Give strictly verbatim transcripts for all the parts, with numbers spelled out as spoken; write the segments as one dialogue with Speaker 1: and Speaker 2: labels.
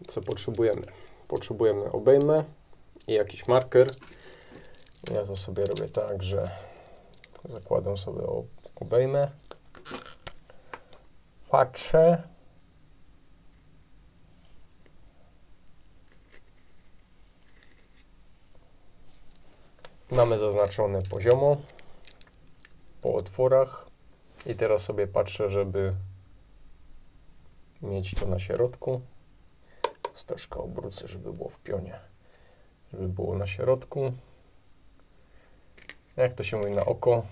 Speaker 1: co potrzebujemy? Potrzebujemy obejmę i jakiś marker. Ja to sobie robię tak, że zakładam sobie obejmę, patrzę, mamy zaznaczone poziomo po otworach i teraz sobie patrzę, żeby mieć to na środku. Troszkę obrócę, żeby było w pionie, żeby było na środku. Jak to się mówi, na oko,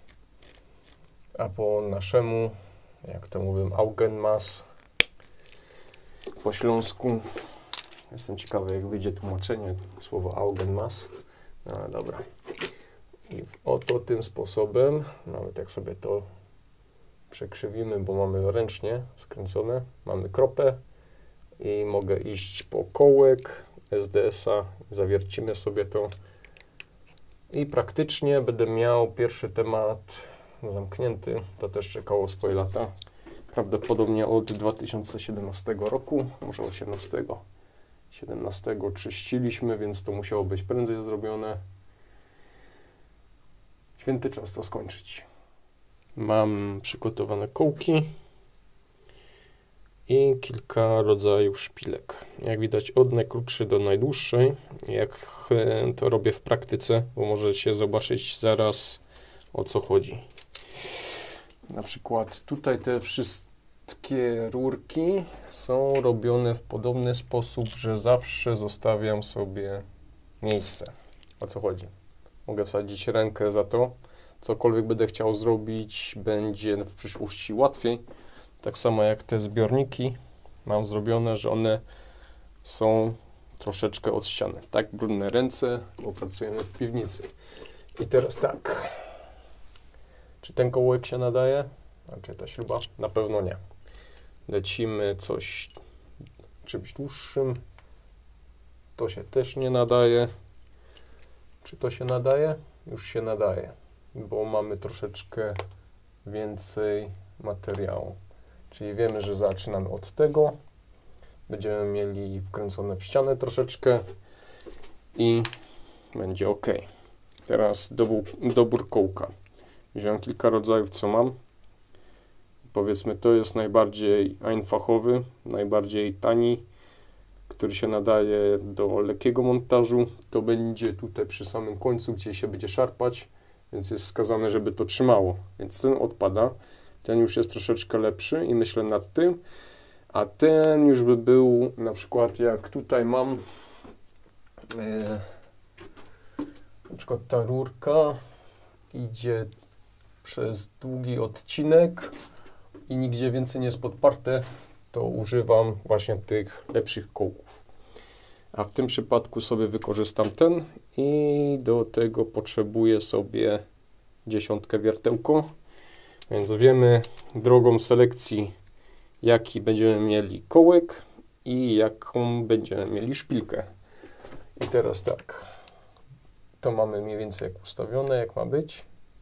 Speaker 1: a po naszemu, jak to mówię, Augenmaß po śląsku. Jestem ciekawy, jak wyjdzie tłumaczenie słowa Augenmaß. No dobra. I oto tym sposobem, nawet jak sobie to przekrzywimy, bo mamy ręcznie skręcone, mamy kropę i mogę iść po kołek S D S-a, zawiercimy sobie to i praktycznie będę miał pierwszy temat zamknięty. To też czekało swoje lata. Prawdopodobnie od dwa tysiące siedemnastego roku, może osiemnastego. siedemnastego czyściliśmy, więc to musiało być prędzej zrobione. Święty czas to skończyć. Mam przygotowane kołki i kilka rodzajów szpilek. Jak widać, od najkrótszej do najdłuższej. Jak to robię w praktyce, bo możecie zobaczyć zaraz, o co chodzi. Na przykład tutaj te wszystkie rurki są robione w podobny sposób, że zawsze zostawiam sobie miejsce. O co chodzi? Mogę wsadzić rękę za to. Cokolwiek będę chciał zrobić, będzie w przyszłości łatwiej. Tak samo jak te zbiorniki mam zrobione, że one są troszeczkę od ściany. Tak, brudne ręce, bo pracujemy w piwnicy. I teraz tak. Czy ten kołek się nadaje? A czy ta śruba? Na pewno nie. Lecimy coś czymś dłuższym. To się też nie nadaje. Czy to się nadaje? Już się nadaje, bo mamy troszeczkę więcej materiału. Czyli wiemy, że zaczynamy od tego. Będziemy mieli wkręcone w ścianę troszeczkę i będzie ok. Teraz dobór, dobór kołka. Wziąłem kilka rodzajów, co mam. Powiedzmy, to jest najbardziej einfachowy, najbardziej tani, który się nadaje do lekkiego montażu. To będzie tutaj przy samym końcu, gdzie się będzie szarpać, więc jest wskazane, żeby to trzymało. Więc ten odpada. Ten już jest troszeczkę lepszy i myślę nad tym. A ten już by był, na przykład jak tutaj mam, e, na przykład ta rurka idzie przez długi odcinek i nigdzie więcej nie jest podparte, to używam właśnie tych lepszych kołków. A w tym przypadku sobie wykorzystam ten i do tego potrzebuję sobie dziesiątkę wiertełko. Więc wiemy drogą selekcji, jaki będziemy mieli kołek i jaką będziemy mieli szpilkę. I teraz tak, to mamy mniej więcej jak ustawione, jak ma być.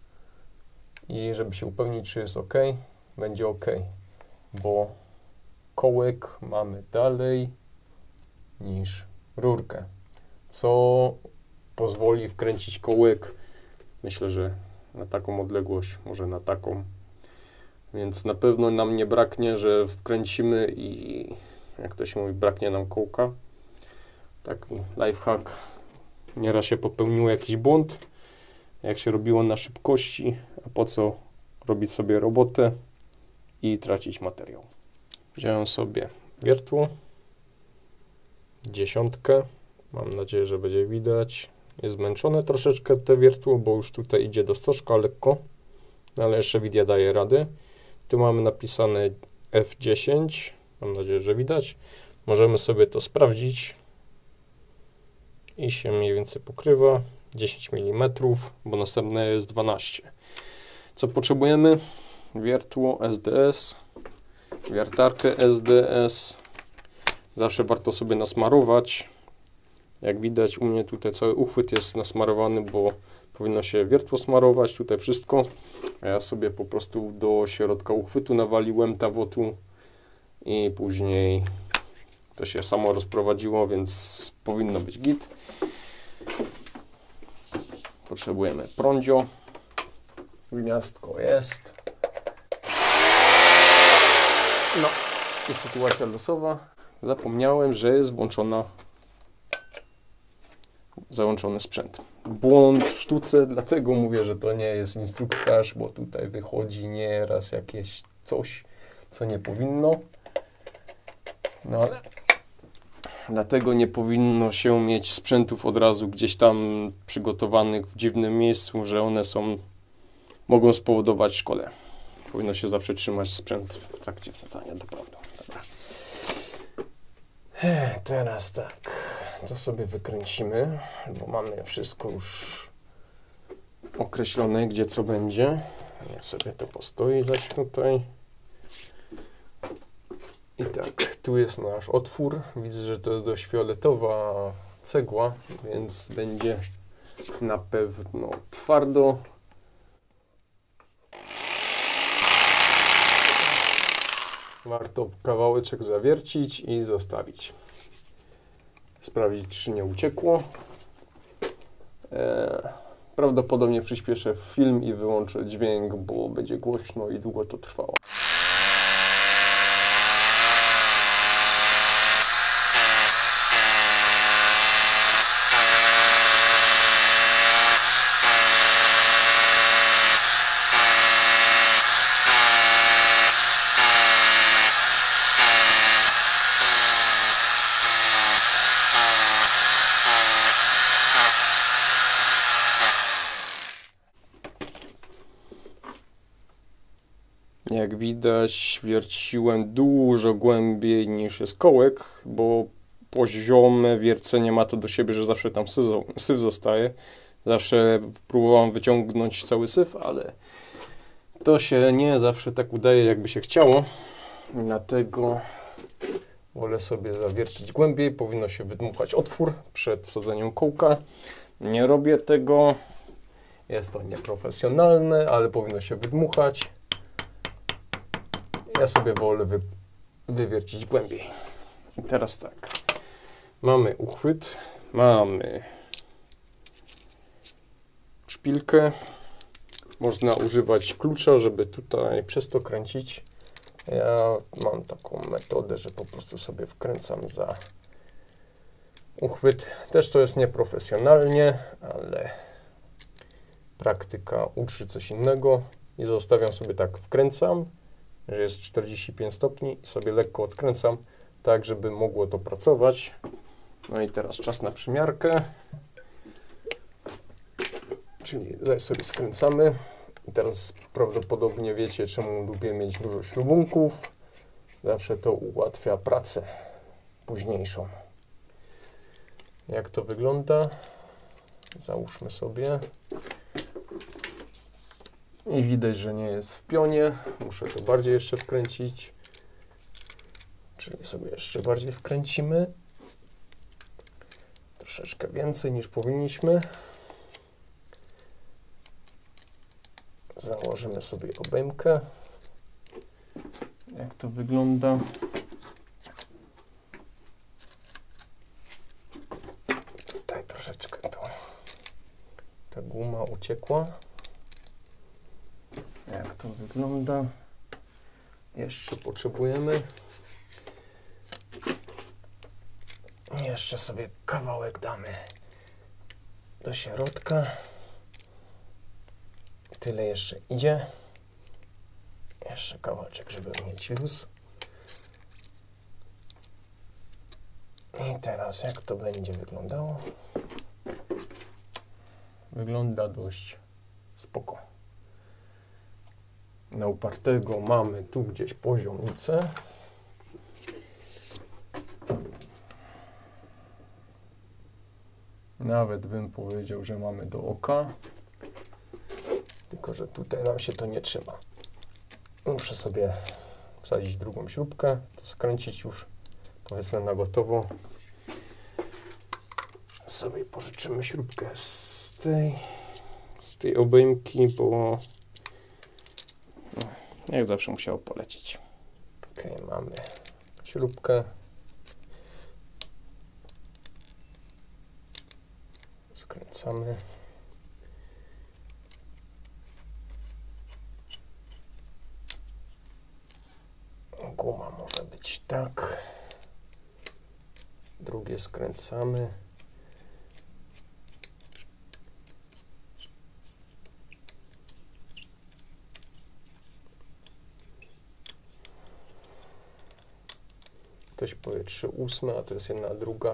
Speaker 1: I żeby się upewnić, czy jest ok, będzie ok, bo kołek mamy dalej niż rurkę, co pozwoli wkręcić kołek, myślę, że na taką odległość, może na taką, więc na pewno nam nie braknie, że wkręcimy i jak to się mówi, braknie nam kołka. Taki lifehack, nieraz się popełniło jakiś błąd, jak się robiło na szybkości, a po co robić sobie robotę i tracić materiał. Wziąłem sobie wiertło, dziesiątkę, mam nadzieję, że będzie widać. Jest zmęczone troszeczkę te wiertło, bo już tutaj idzie do stożka lekko, ale jeszcze Widia daje radę. Tu mamy napisane F dziesięć, mam nadzieję, że widać. Możemy sobie to sprawdzić i się mniej więcej pokrywa. dziesięć milimetrów, bo następne jest dwanaście. Co potrzebujemy? Wiertło S D S, wiertarkę S D S. Zawsze warto sobie nasmarować. Jak widać, u mnie tutaj cały uchwyt jest nasmarowany, bo powinno się wiertło smarować, tutaj wszystko. A ja sobie po prostu do środka uchwytu nawaliłem tawotu i później to się samo rozprowadziło, więc powinno być git. Potrzebujemy prądzio. Gniazdko jest. No i sytuacja losowa. Zapomniałem, że jest włączona załączony sprzęt. Błąd w sztuce, dlatego mówię, że to nie jest instruktaż, bo tutaj wychodzi nieraz jakieś coś, co nie powinno. No ale dlatego nie powinno się mieć sprzętów od razu gdzieś tam przygotowanych w dziwnym miejscu, że one są, mogą spowodować szkodę. Powinno się zawsze trzymać sprzęt w trakcie wsadzania do prądu. Dobra. Teraz tak, to sobie wykręcimy, bo mamy wszystko już określone, gdzie co będzie. Ja sobie to postoi zaś tutaj. I tak, tu jest nasz otwór. Widzę, że to jest dość fioletowa cegła, więc będzie na pewno twardo. Warto kawałeczek zawiercić i zostawić. Sprawdzić, czy nie uciekło. Eee, prawdopodobnie przyspieszę film i wyłączę dźwięk, bo będzie głośno i długo to trwało. Jak widać, wierciłem dużo głębiej niż jest kołek, bo poziome wiercenie ma to do siebie, że zawsze tam syf, syf zostaje. Zawsze próbowałem wyciągnąć cały syf, ale to się nie zawsze tak udaje, jakby się chciało. Dlatego wolę sobie zawiercić głębiej. Powinno się wydmuchać otwór przed wsadzeniem kołka. Nie robię tego. Jest to nieprofesjonalne, ale powinno się wydmuchać. Ja sobie wolę wy, wywiercić głębiej. I teraz tak. Mamy uchwyt, mamy szpilkę. Można używać klucza, żeby tutaj przez to kręcić. Ja mam taką metodę, że po prostu sobie wkręcam za uchwyt. Też to jest nieprofesjonalnie, ale praktyka uczy coś innego. I zostawiam sobie tak, wkręcam, że jest czterdzieści pięć stopni i sobie lekko odkręcam, tak żeby mogło to pracować. No i teraz czas na przymiarkę. Czyli zaś sobie skręcamy. I teraz prawdopodobnie wiecie, czemu lubię mieć dużo śrubunków. Zawsze to ułatwia pracę późniejszą. Jak to wygląda? Załóżmy sobie. I widać, że nie jest w pionie. Muszę to bardziej jeszcze wkręcić. Czyli sobie jeszcze bardziej wkręcimy. Troszeczkę więcej niż powinniśmy. Założymy sobie obejmkę. Jak to wygląda? Tutaj troszeczkę to ta guma uciekła. Jak to wygląda? Jeszcze potrzebujemy. Jeszcze sobie kawałek damy do środka. Tyle jeszcze idzie. Jeszcze kawałeczek, żeby mieć luz. I teraz jak to będzie wyglądało? Wygląda dość spoko. Na upartego mamy tu gdzieś poziomicę. Nawet bym powiedział, że mamy do oka. Tylko że tutaj nam się to nie trzyma. Muszę sobie wsadzić drugą śrubkę, to skręcić już powiedzmy na gotowo. Sobie pożyczymy śrubkę z tej, z tej obejmki, bo jak zawsze musiało polecieć. Ok, mamy śrubkę. skręcamy. Guma może być tak. Drugie skręcamy. Ktoś powie trzy ósme, a to jest jedna druga.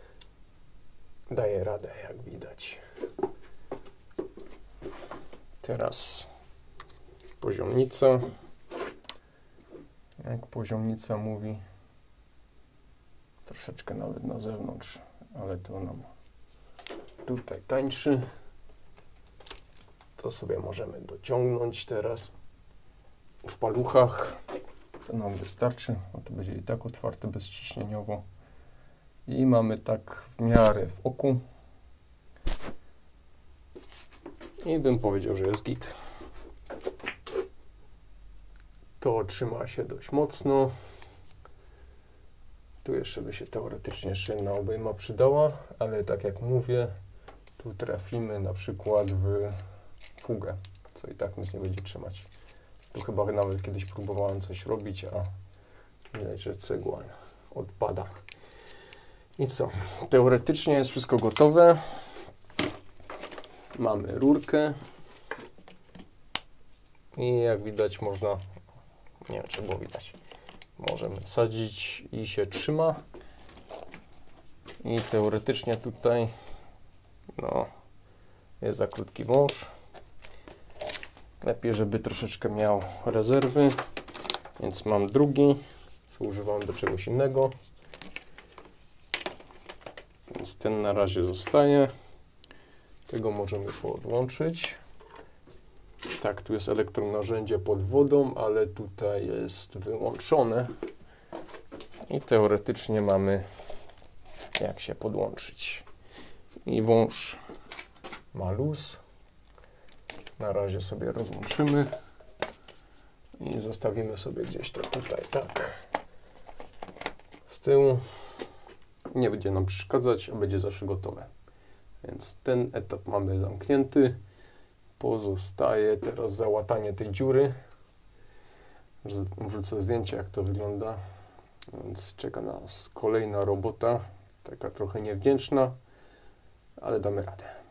Speaker 1: Daje radę, jak widać. Teraz poziomnica. Jak poziomnica mówi, troszeczkę nawet na zewnątrz, ale to nam tutaj tańczy. To sobie możemy dociągnąć teraz w paluchach. To nam wystarczy, bo to będzie i tak otwarte bezciśnieniowo. I mamy tak w miarę w oku. I bym powiedział, że jest git. To trzyma się dość mocno. Tu jeszcze by się teoretycznie jeszcze jedna obejma przydała, ale tak jak mówię, tu trafimy na przykład w fugę, co i tak nic nie będzie trzymać. Tu chyba nawet kiedyś próbowałem coś robić, a widać, że cegła odpada. I co? Teoretycznie jest wszystko gotowe. Mamy rurkę. I jak widać można, nie wiem czy było widać, możemy wsadzić i się trzyma. I teoretycznie tutaj no, jest za krótki wąż. Lepiej, żeby troszeczkę miał rezerwy, więc mam drugi, co używam do czegoś innego. Więc ten na razie zostaje. Tego możemy podłączyć. Tak, tu jest elektronarzędzie pod wodą, ale tutaj jest wyłączone. I teoretycznie mamy jak się podłączyć. I wąż ma luz. Na razie sobie rozłączymy i zostawimy sobie gdzieś to tutaj, tak, z tyłu. Nie będzie nam przeszkadzać, a będzie zawsze gotowe. Więc ten etap mamy zamknięty. Pozostaje teraz załatanie tej dziury. Wrzucę zdjęcie, jak to wygląda. Więc czeka nas kolejna robota, taka trochę niewdzięczna, ale damy radę.